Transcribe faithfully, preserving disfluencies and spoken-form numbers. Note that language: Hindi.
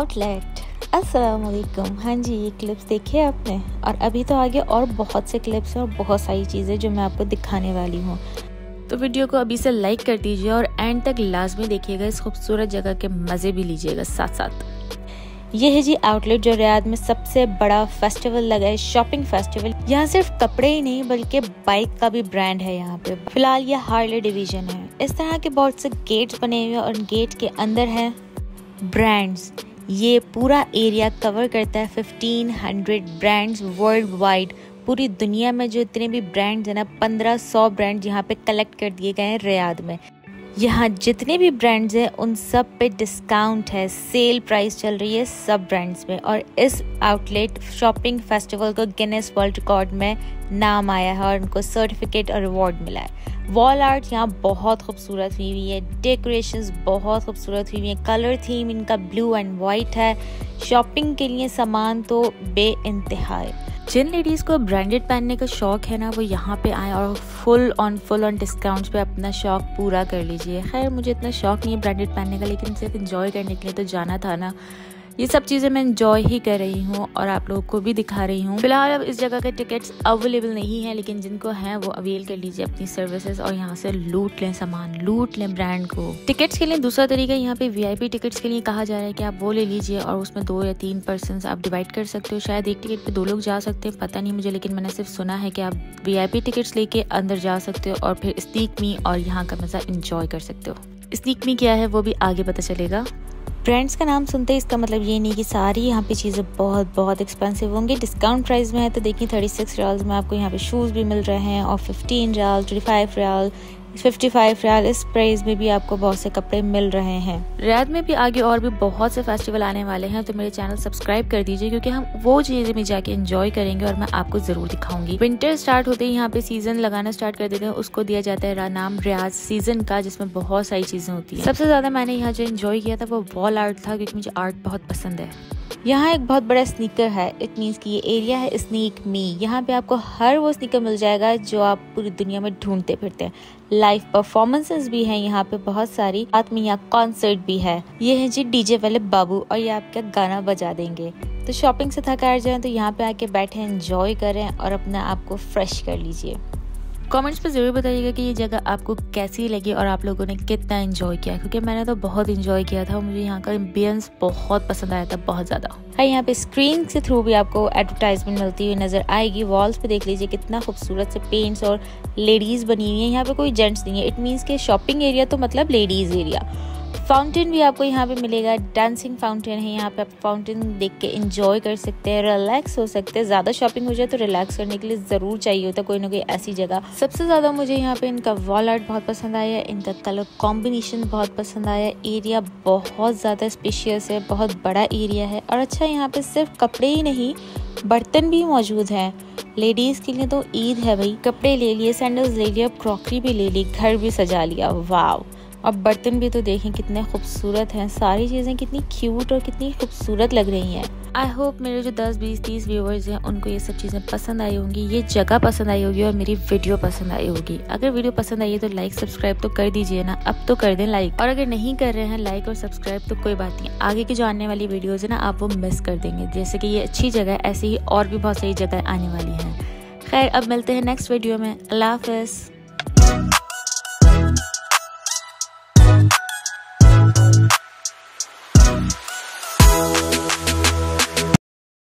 आउटलेट। अस्सलाम वालेकुम। हाँ जी, ये क्लिप्स देखे आपने, और अभी तो आगे और बहुत से क्लिप्स हैं और बहुत सारी चीज़ें जो मैं आपको दिखाने वाली हूँ। तो वीडियो को अभी से लाइक कर दीजिए और एंड तक लाजमी देखिएगा, इस खूबसूरत जगह के मज़े भी लीजिएगा साथ साथ। ये है जी आउटलेट, जो रियाद में सबसे बड़ा फेस्टिवल लगा है, शॉपिंग फेस्टिवल। यहाँ सिर्फ कपड़े ही नहीं बल्कि बाइक का भी ब्रांड है यहाँ पे। फिलहाल ये हार्ले डिवीजन है। इस तरह के बहुत से गेट्स बने हुए हैं और गेट के अंदर हैं ब्रांड्स। ये पूरा एरिया कवर करता है fifteen hundred brands worldwide. पूरी दुनिया में जो इतने भी ब्रांड्स हैं ना, पंद्रह सौ ब्रांड यहाँ पे कलेक्ट कर दिए गए हैं रियाद में। यहाँ जितने भी ब्रांड्स हैं उन सब पे डिस्काउंट है, सेल प्राइस चल रही है सब ब्रांड्स में। और इस आउटलेट शॉपिंग फेस्टिवल को गिनेस वर्ल्ड रिकॉर्ड में नाम आया है और उनको सर्टिफिकेट और अवार्ड मिला है। वॉल आर्ट यहाँ बहुत खूबसूरत हुई हुई है, डेकोरेशंस बहुत खूबसूरत हुई हुई है, कलर थीम इनका ब्लू एंड वाइट है। शॉपिंग के लिए सामान तो बेइंतहा है। जिन लेडीज़ को ब्रांडेड पहनने का शौक है ना, वो यहाँ पे आए और full on full on discounts पे अपना शौक पूरा कर लीजिए। खैर मुझे इतना शौक नहीं है ब्रांडेड पहनने का, लेकिन सिर्फ एंजॉय करने के लिए तो जाना था ना। ये सब चीज़ें मैं एंजॉय ही कर रही हूँ और आप लोगों को भी दिखा रही हूँ। फिलहाल अब इस जगह के टिकट्स अवेलेबल नहीं है, लेकिन जिनको हैं वो अवेल कर लीजिए अपनी सर्विसेज और यहाँ से लूट लें सामान, लूट लें ब्रांड को। टिकट्स के लिए दूसरा तरीका यहाँ पे वीआईपी टिकट्स के लिए कहा जा रहा है कि आप वो ले लीजिए और उसमें दो या तीन पर्सन आप डिवाइड कर सकते हो। शायद एक टिकट पे दो लोग जा सकते हैं, पता नहीं मुझे, लेकिन मैंने सिर्फ सुना है कि आप वीआईपी टिकट्स लेके अंदर जा सकते हो और फिर स्नीक मी और यहाँ का मज़ा इंजॉय कर सकते हो। स्नीक मी क्या है वो भी आगे पता चलेगा। ब्रांड्स का नाम सुनते ही इसका मतलब ये नहीं कि सारी यहाँ पे चीज़ें बहुत बहुत एक्सपेंसिव होंगी। डिस्काउंट प्राइस में है तो देखिए थर्टी सिक्स रियाल्स में आपको यहाँ पे शूज़ भी मिल रहे हैं और fifteen riyal, twenty five riyal, fifty five riyal, इस प्राइस में भी आपको बहुत से कपड़े मिल रहे हैं। रियाद में भी आगे और भी बहुत से फेस्टिवल आने वाले हैं, तो मेरे चैनल सब्सक्राइब कर दीजिए, क्योंकि हम वो चीज़ें भी जाके एंजॉय करेंगे और मैं आपको जरूर दिखाऊंगी। विंटर स्टार्ट होते ही यहाँ पे सीजन लगाना स्टार्ट कर देते हैं, उसको दिया जाता है नाम रियाज सीजन का, जिसमें बहुत सारी चीजें होती है। सबसे ज्यादा मैंने यहाँ जो एंजॉय किया था वो वॉल आर्ट था, क्योंकि मुझे आर्ट बहुत पसंद है। यहाँ एक बहुत बड़ा स्नीकर है, इट मीन्स कि ये एरिया है स्नीक मी। यहाँ पे आपको हर वो स्नीकर मिल जाएगा जो आप पूरी दुनिया में ढूंढते फिरते हैं। लाइव परफॉर्मेंसेस भी हैं यहाँ पे बहुत सारी, साथ में यहाँ कॉन्सर्ट भी है। ये है जी डीजे वाले बाबू और ये आपका गाना बजा देंगे। तो शॉपिंग से थका जाए तो यहाँ पे आके बैठे एंजॉय करें और अपने आप को फ्रेश कर लीजिए। कमेंट्स पे ज़रूर बताइएगा कि ये जगह आपको कैसी लगी और आप लोगों ने कितना एंजॉय किया, क्योंकि मैंने तो बहुत एंजॉय किया था। मुझे यहाँ का एम्बियंस बहुत पसंद आया था, बहुत ज़्यादा। है यहाँ पे स्क्रीन के थ्रू भी आपको एडवर्टाइजमेंट मिलती हुई नजर आएगी। वॉल्स पे देख लीजिए कितना खूबसूरत से पेंट्स और लेडीज़ बनी हुई है। यहाँ पे कोई जेंट्स नहीं है, इट मीन्स के शॉपिंग एरिया तो मतलब लेडीज़ एरिया। फाउंटेन भी आपको यहाँ पे मिलेगा, डांसिंग फाउंटेन है। यहाँ पे आप फाउंटेन देख के एंजॉय कर सकते हैं, रिलैक्स हो सकते हैं। ज़्यादा शॉपिंग हो जाए तो रिलैक्स करने के लिए ज़रूर चाहिए होता है कोई ना कोई ऐसी जगह। सबसे ज़्यादा मुझे यहाँ पे इनका वॉल आर्ट बहुत पसंद आया, इनका कलर कॉम्बिनेशन बहुत पसंद आया। एरिया बहुत ज़्यादा स्पेशियस है, बहुत बड़ा एरिया है। और अच्छा, यहाँ पे सिर्फ कपड़े ही नहीं, बर्तन भी मौजूद हैं। लेडीज़ के लिए तो ईद है भाई, कपड़े ले लिए, सैंडल्स ले लिया, क्रॉकरी भी ले ली, घर भी सजा लिया। वाव! और बर्तन भी तो देखें कितने खूबसूरत हैं। सारी चीज़ें कितनी क्यूट और कितनी खूबसूरत लग रही हैं। आई होप मेरे जो दस बीस तीस व्यूवर्स हैं उनको ये सब चीज़ें पसंद आई होंगी, ये जगह पसंद आई होगी और मेरी वीडियो पसंद आई होगी। अगर वीडियो पसंद आई है तो लाइक सब्सक्राइब तो कर दीजिए ना, अब तो कर दें लाइक। और अगर नहीं कर रहे हैं लाइक और सब्सक्राइब तो कोई बात नहीं, आगे की जो आने वाली वीडियोज़ है ना आप वो मिस कर देंगे। जैसे कि ये अच्छी जगह है, ऐसे ही और भी बहुत सारी जगह आने वाली हैं। खैर अब मिलते हैं नेक्स्ट वीडियो में। अल्लाह हाफ़िज़।